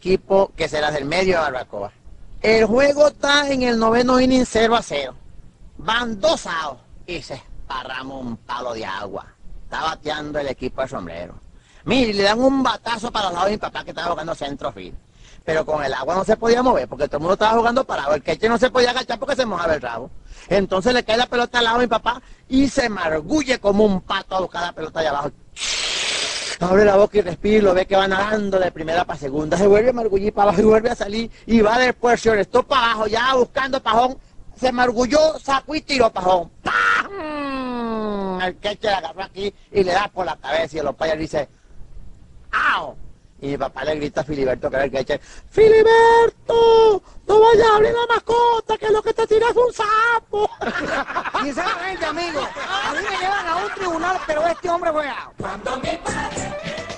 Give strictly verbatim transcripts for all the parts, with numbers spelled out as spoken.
equipo que será del medio de Barbacoa. El juego está en el noveno inning cero a cero. Van dos outs y se esparrama un palo de agua. Está bateando el equipo de Sombrero. Mire, le dan un batazo para los lados de mi papá que estaba jugando centrofield. Pero con el agua no se podía mover porque todo el mundo estaba jugando parado. El queche no se podía agachar porque se mojaba el rabo. Entonces le cae la pelota al lado de mi papá y se margulle como un pato a buscar la pelota allá abajo. Abre la boca y respira y lo ve que va nadando de primera para segunda. Se vuelve a margullir para abajo y vuelve a salir y va después, señores, todo para abajo, ya buscando pajón. Se margulló, sacó y tiró pajón. ¡Pam! El queche le agarró aquí y le da por la cabeza y el umpire dice ¡au! Y mi papá le grita a Filiberto, que era el queche: ¡Filiberto! ¡No vayas a abrir la mascota, que lo que te tira es un sapo! Sinceramente, amigo, a mí me llevan a un tribunal, pero este hombre fue out. Cuando mi padre...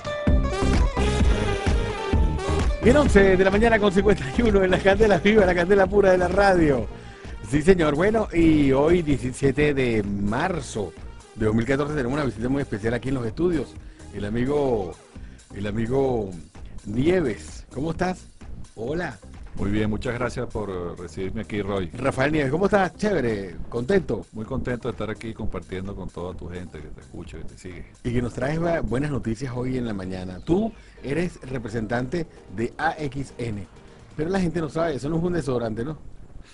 Bien, once de la mañana con cincuenta y uno en la candela viva, la candela pura de la radio. Sí, señor. Bueno, y hoy, diecisiete de marzo de dos mil catorce, tenemos una visita muy especial aquí en los estudios. El amigo, el amigo Nieves. ¿Cómo estás? Hola. Muy bien, muchas gracias por recibirme aquí, Roy. Rafael Nieves, ¿cómo estás? Chévere, contento. Muy contento de estar aquí compartiendo con toda tu gente que te escucha, que te sigue. Y que nos traes buenas noticias hoy en la mañana. Tú eres representante de A X N, pero la gente no sabe, eso no es un desodorante, ¿no?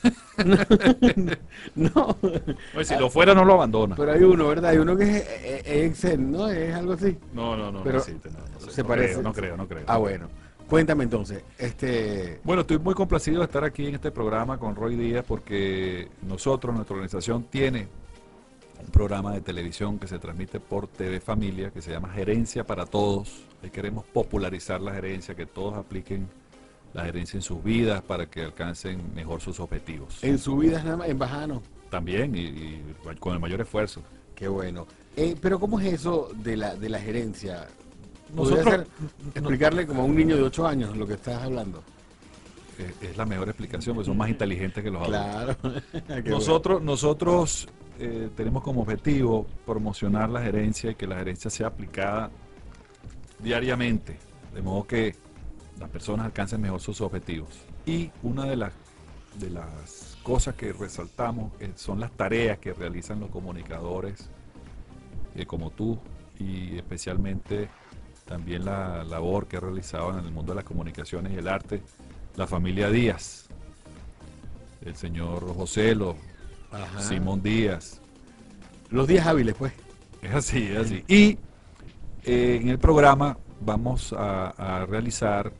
No. Oye, si lo fuera no lo abandona. Pero hay uno, ¿verdad? Hay uno que es E X N, ¿no? Es algo así. No, no, no. Pero no existe, no, no sé, se no parece. Creo, no creo, no creo. Ah, bueno. Cuéntame entonces, este... Bueno, estoy muy complacido de estar aquí en este programa con Roy Díaz porque nosotros, nuestra organización, tiene un programa de televisión que se transmite por T V Familia que se llama Gerencia para Todos. Ahí queremos popularizar la gerencia, que todos apliquen la gerencia en sus vidas para que alcancen mejor sus objetivos. En su vida, en Bajano. También, y, y con el mayor esfuerzo. Qué bueno. Eh, pero ¿cómo es eso de la, de la gerencia? Nosotros, hacer, explicarle como a un niño de ocho años lo que estás hablando? Es, es la mejor explicación, porque son más inteligentes que los adultos. Claro. nosotros bueno. nosotros eh, tenemos como objetivo promocionar la gerencia y que la gerencia sea aplicada diariamente, de modo que las personas alcancen mejor sus objetivos. Y una de las, de las cosas que resaltamos eh, son las tareas que realizan los comunicadores eh, como tú, y especialmente también la labor que ha realizado en el mundo de las comunicaciones y el arte la familia Díaz, el señor Joselo, Ajá. Simón Díaz. Los días hábiles, pues. Es así, es así. Y eh, en el programa vamos a, a realizar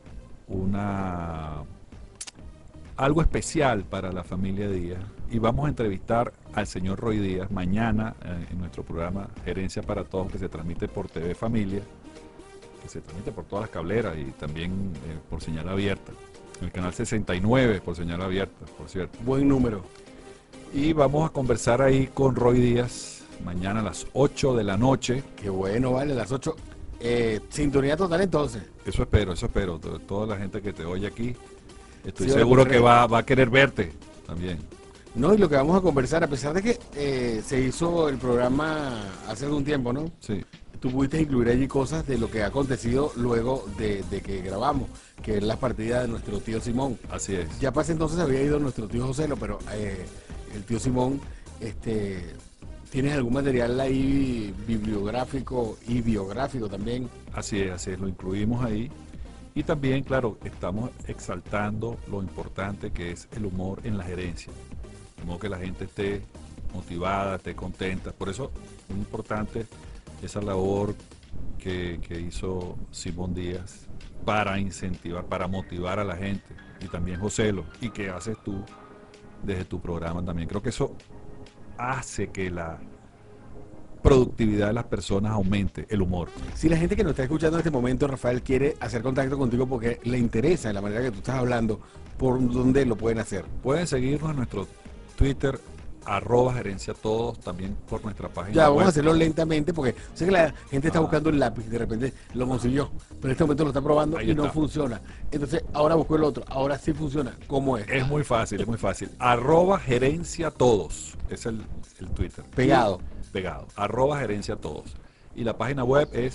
una algo especial para la familia Díaz y vamos a entrevistar al señor Roy Díaz mañana eh, en nuestro programa Gerencia para Todos, que se transmite por T V Familia, que se transmite por todas las cableras y también eh, por señal abierta, en el canal sesenta y nueve por señal abierta, por cierto. Buen número. Y vamos a conversar ahí con Roy Díaz mañana a las ocho de la noche. Qué bueno, vale, a las ocho. Eh, sintonía total entonces. Eso espero, eso espero. Toda la gente que te oye aquí, estoy sí, seguro que va, va a querer verte también. No, y lo que vamos a conversar, a pesar de que eh, se hizo el programa hace algún tiempo, ¿no? Sí. Tú pudiste incluir allí cosas de lo que ha acontecido luego de, de que grabamos, que es la partida de nuestro tío Simón. Así es. Ya para ese entonces había ido nuestro tío Joselo, pero eh, el tío Simón, este, ¿tienes algún material ahí bibliográfico y biográfico también? Así es, así es, lo incluimos ahí. Y también, claro, estamos exaltando lo importante que es el humor en la gerencia. De modo que la gente esté motivada, esté contenta. Por eso es importante esa labor que, que hizo Simón Díaz para incentivar, para motivar a la gente, y también Joselo, y que haces tú desde tu programa también. Creo que eso hace que la productividad de las personas aumente, el humor. Si la gente que nos está escuchando en este momento, Rafael, quiere hacer contacto contigo porque le interesa la manera que tú estás hablando, ¿por dónde lo pueden hacer? Pueden seguirnos en nuestro Twitter, arroba gerencia todos, también por nuestra página ya, web. vamos a hacerlo lentamente porque sé que la gente está ah. buscando el lápiz, de repente lo consiguió, pero en este momento lo está probando Ahí y está. no funciona. Entonces, ahora buscó el otro, ahora sí funciona. ¿Cómo es? Es muy fácil, es muy fácil. Arroba gerencia todos, es el, el Twitter. Pegado. Y, pegado. Arroba gerencia todos. Y la página web es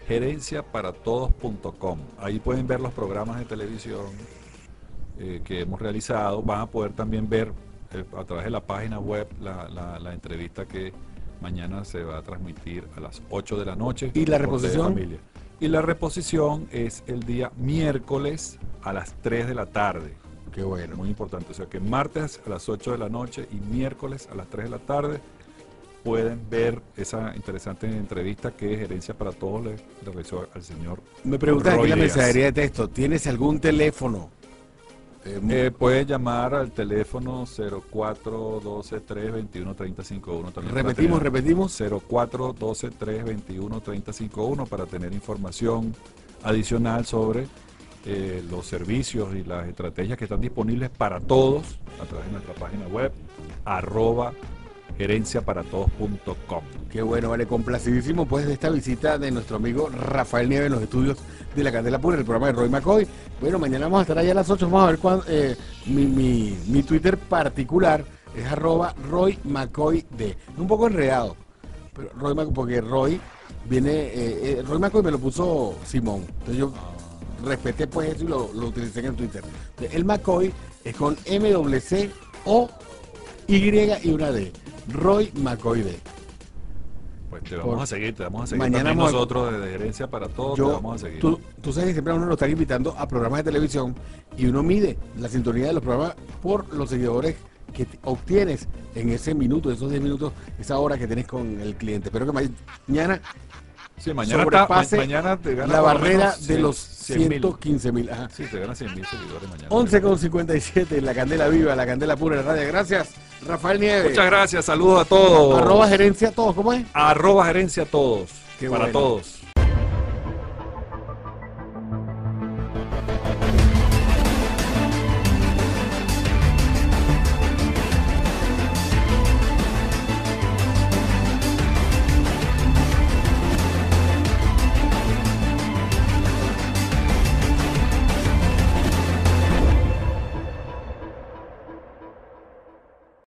gerencia para todos punto com. Ahí pueden ver los programas de televisión eh, que hemos realizado. Van a poder también ver eh, a través de la página web la, la, la entrevista que mañana se va a transmitir a las ocho de la noche. ¿Y la por reposición? Familia. Y la reposición es el día miércoles a las tres de la tarde. Qué bueno. Muy importante. O sea que martes a las ocho de la noche y miércoles a las tres de la tarde pueden ver esa interesante entrevista que Gerencia para Todos le, le realizó al señor Me preguntan aquí Roy en la Díaz. mensajería de texto, ¿tienes algún teléfono? Eh, Eh, puede llamar al teléfono cero cuatro doce tres veintiuno treinta cincuenta y uno. También para repetimos, tener repetimos. cero cuatro doce tres veintiuno treinta cincuenta y uno para tener información adicional sobre eh, los servicios y las estrategias que están disponibles para todos a través de nuestra página web arroba gerencia para todos punto com. Qué bueno, vale, complacidísimo pues de esta visita de nuestro amigo Rafael Nieves en los estudios de la Candela Pura, el programa de Roy McCoy. Bueno, mañana vamos a estar allá a las ocho, vamos a ver cuándo, eh, mi, mi, mi Twitter particular es arroba Roy McCoy D. Un poco enredado, pero Roy McCoy, porque Roy viene, eh, eh, Roy McCoy me lo puso Simón, entonces yo respeté pues eso y lo, lo utilicé en el Twitter. El McCoy es con M W C O Y y una D. Roy McCoy D. Pues te vamos Por- a seguir, te vamos a seguir Mañana también vamos a- nosotros desde Gerencia para Todos, te Yo, vamos a seguir. tú, tú sabes que siempre a uno lo están invitando a programas de televisión y uno mide la sintonía de los programas por los seguidores que t- obtienes en ese minuto, esos diez minutos, esa hora que tienes con el cliente. Espero que ma- mañana Sí, mañana, sobrepase ta- ma- mañana te ganas la por lo barrera menos de cien- los cien mil. ciento quince mil. Ajá. Sí, te ganas cien mil seguidores mañana. once con cincuenta y siete, la candela viva, la candela pura de la radio. Gracias, Rafael Nieves. Muchas gracias, saludos a todos. Arroba gerencia, todos, ¿cómo es? Arroba gerencia a todos. Qué para bueno. todos.